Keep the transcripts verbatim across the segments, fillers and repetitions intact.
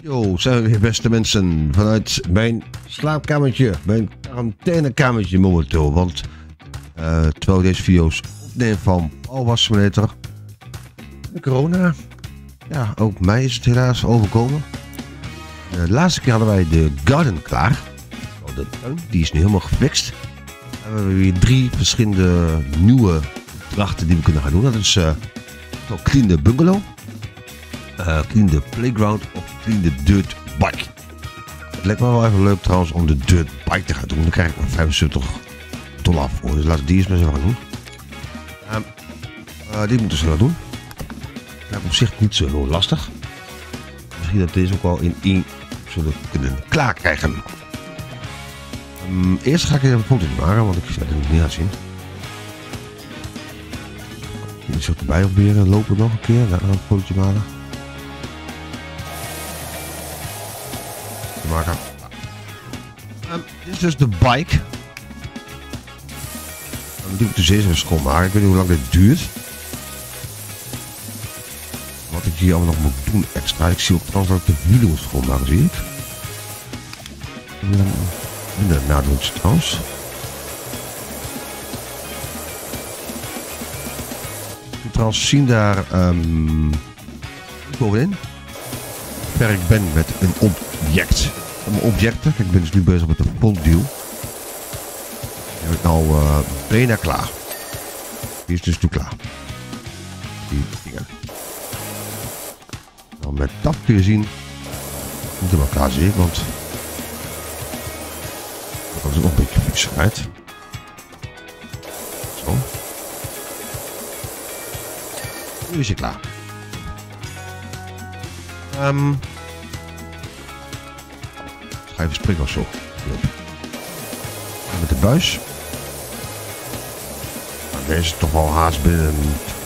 Yo, zijn we weer beste mensen vanuit mijn slaapkamertje, mijn quarantainekamertje momenteel. Want uh, terwijl ik deze video's opneem van Power Simulator, de corona, ja, ook mij is het helaas overkomen. De laatste keer hadden wij de garden klaar. De tuin, die is nu helemaal gefixt. En we hebben weer drie verschillende nieuwe opdrachten die we kunnen gaan doen. Dat is uh, clean the bungalow, uh, clean the playground of clean the dirt bike. Het lijkt me wel even leuk trouwens om de dirt bike te gaan doen. Dan krijg ik maar vijfenzeventig dollar voor. Dus laten we die eens maar eens gaan doen. Uh, uh, die moeten ze wel doen. Dat lijkt op zich niet zo heel lastig. Misschien dat deze ook wel in één zullen kunnen klaar krijgen. Um, eerst ga ik even een foto maken, want ik zal het niet laten zien. Ik zal erbij proberen, lopen nog een keer, daar een fotootje maken. maken. Um, dit is dus de bike. Dan doe ik dus eerst even schoonmaken. Ik weet niet hoe lang dit duurt. Wat ik hier allemaal nog moet doen extra. Ik zie ook trouwens dat ik de wielen moet schoonmaken, zie ik. En daarna doen ze trouwens. Je trouwens zien daar um, bovenin. Ver ik ben met een object. Mijn objecten. Kijk, ik ben dus nu bezig met de pontdeal. Die heb ik nou uh, bijna klaar. Die is dus nu klaar. Die dingen. Nou, met dat kun je zien. Niet helemaal klaar zie ik, want dat is ook een beetje viezigheid. Zo. Nu is hij klaar. Um, ga even springen of zo. En met de buis. Nou, deze is toch wel haast binnen.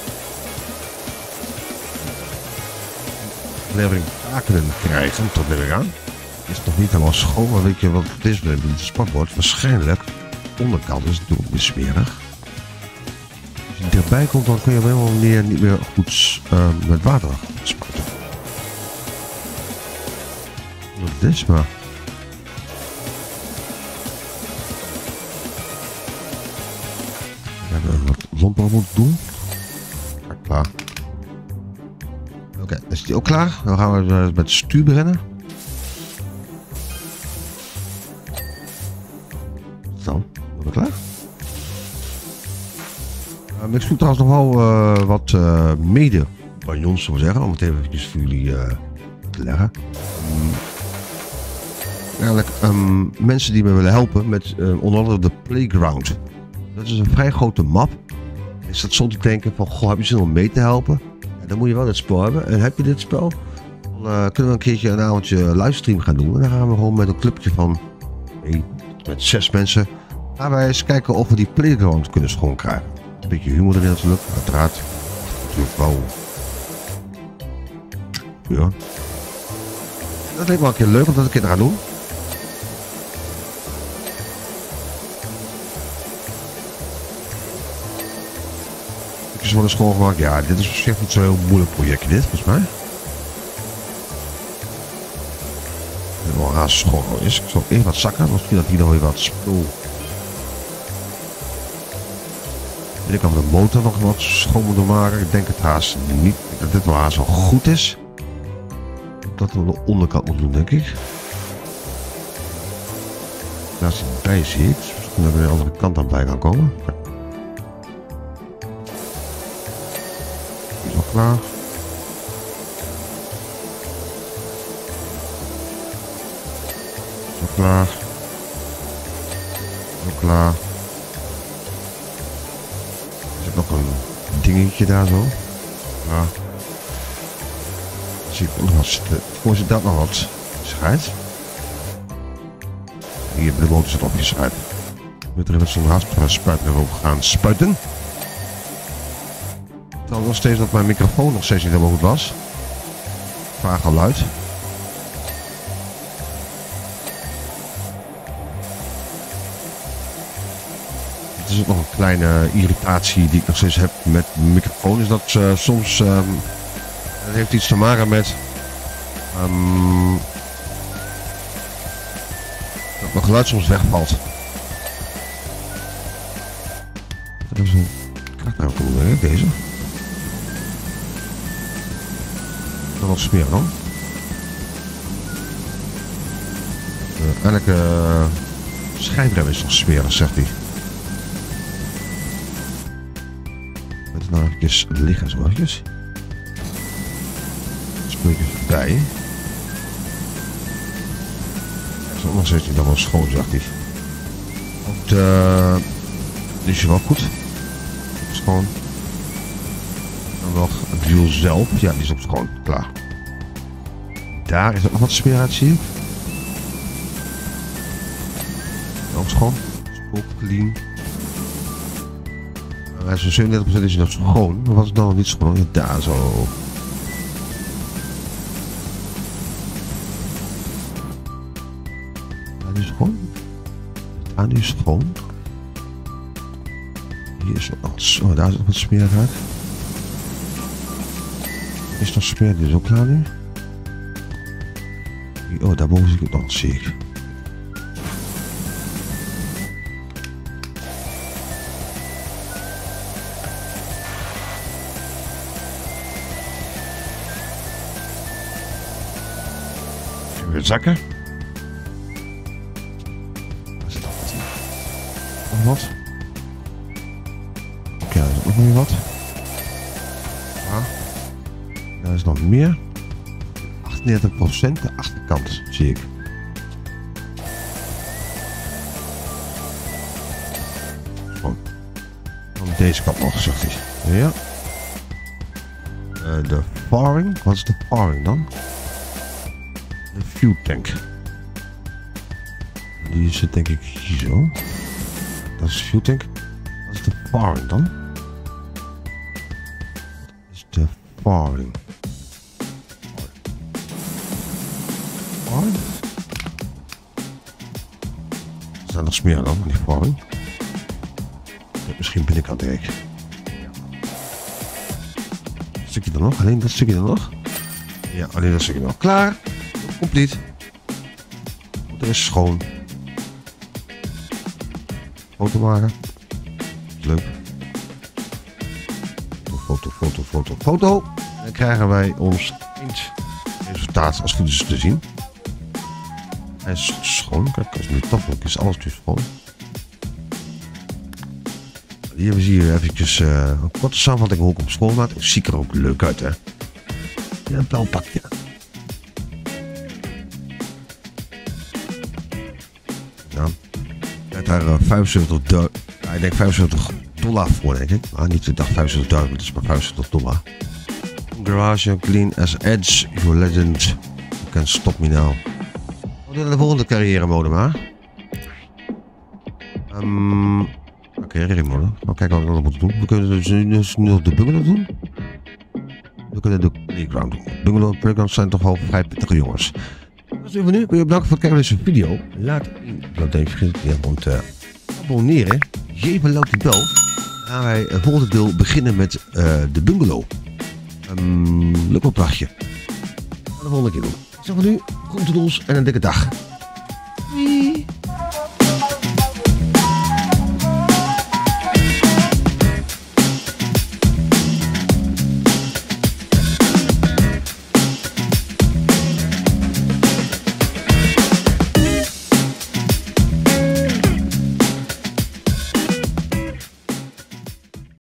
Levering taken krijgen tot neem ik aan. Is nog niet helemaal schoon, maar weet je wat het is met het spatbord? Waarschijnlijk, de onderkant is natuurlijk weer smerig. Als je erbij komt, dan kun je hem helemaal meer, niet meer goed uh, met water spuiten. Dat is maar. Ik heb wat lompen moeten doen. Ja, klaar. Oké, okay, is die ook klaar? Dan gaan we met het stuur beginnen. Zo, zijn we klaar? Uh, ik zoek trouwens nog wel uh, wat uh, mede-bagnons, zullen we zeggen, om het even voor jullie uh, te leggen. Um, eigenlijk um, mensen die me willen helpen met uh, onder andere de playground. Dat is een vrij grote map. Ik zat zo te denken van, goh, heb je zin om mee te helpen? Ja, dan moet je wel dit spel hebben. En heb je dit spel, dan uh, kunnen we een keertje een avondje livestream gaan doen. En dan gaan we gewoon met een clubje van hey, met zes mensen gaan wij eens kijken of we die playground kunnen schoonkrijgen. Een beetje humor erin natuurlijk, uiteraard. Natuurlijk wel. Ja. Dat leek me wel een keer leuk om dat een keer te gaan doen. Ze worden schoongemaakt. Ja, dit is op zich niet zo'n heel moeilijk projectje dit, volgens mij. Het wel haast schoon is. Ik zal even wat zakken, misschien dat hier nog weer wat spul. En ik kan de motor nog wat schoon moeten maken. Ik denk het haast niet. Dat dit wel haast wel goed is. Dat we de onderkant moeten doen, denk ik. Daar zit het bij, zie ik. Dus misschien dat we de andere kant aan bij gaan komen. Is al klaar. Is al klaar. Is al klaar. Er zit nog een dingetje daar zo. Ja. Zie ik ook nog wat zitten. Voor zit dat nog wat schijt. Hier bij de motor zit opgeschreven. Ik moet er even zo'n haarspuiter over gaan spuiten. Dan nog steeds dat mijn microfoon nog steeds niet helemaal goed was. Vaag geluid. Het is ook nog een kleine irritatie die ik nog steeds heb met de microfoon. Is dat uh, soms... Um, dat heeft iets te maken met... Um, dat mijn geluid soms wegvalt. Dat is een kaart nou komen, hè, deze. Dat was smerig dan. Uh, elke uh, schijnrem is toch smerig, zegt hij. Met het nou eventjes liggen zo eventjes. Speel ik even bij. Anders is hij dan wel schoon, zegt hij. Ook de... Die is wel goed. Schoon. Dan nog het wiel zelf. Ja, die is ook schoon. Klaar. Daar is ook nog wat smeer uit, zie ik. Ook schoon. Spook, clean. Hij is een zevenendertig procent is hij nog schoon. Maar wat is dan nog niet schoon? Ja, daar zo. Ja, die is schoon. Daar die is schoon. Hier is nog wat. Oh, daar is nog wat smeer uit. Is nog smeer, die is ook klaar nu. Oh, daarboven zie ik het nog, zie ik. Even weer zakken. Waar zit dat? Nog wat? Oké, okay, daar is ook nog weer wat. Ja. Daar is nog meer. achtendertig procent de achterkant, zie ik. Gewoon. Dan deze kant nog, zegt hij. Ja. Uh, de faring. Wat is de faring dan? De fuel tank. Die zit denk ik hier zo. Dat is de fuel tank. Wat is de faring dan? Wat is de faring? Er staat nog smeer dan, die faring. Misschien binnenkant denk ik. Dat stukje dan nog, alleen dat stukje dan nog. Ja, alleen dat stukje nog. Klaar. Compleet. Het is schoon. Foto maken. Leuk. Foto, foto, foto, foto. En dan krijgen wij ons eindresultaat als het goed is te zien. Hij is schoon. Kijk, als het nu toch is alles dus schoon. Hier zie je eventjes uh, een korte samenvatting hoe ik hem schoon maak. Het ziet er ook leuk uit, hè. Ja, een blauw pakje. Ja. Ik heb daar uh, vijfenzeventig, ja, ik denk vijfenzeventig dollar voor, denk ik. Maar niet, ik dacht vijfenzeventigduizend, het is maar vijfenzeventig dollar. Garage, clean as edge, your legend. You can stop me now. De volgende carrière mode maar. Um, Oké, okay, carrière mode. Gaan we kijken wat we nog moeten doen. We kunnen dus nu, dus nu nog de bungalow doen. We kunnen de playground doen. Bungalow en playground zijn toch wel vrij pittige jongens. Dat is even nu. Ik wil je bedanken voor het kijken naar deze video. Laat dat even vergeten. Want uh, abonneren. Geef een luid die bel. Dan gaan wij het volgende deel beginnen met uh, de bungalow. Um, leuk opdrachtje. Gaan we de volgende keer doen. Ik zeg voor nu, groeten ons en een dikke dag. Doei!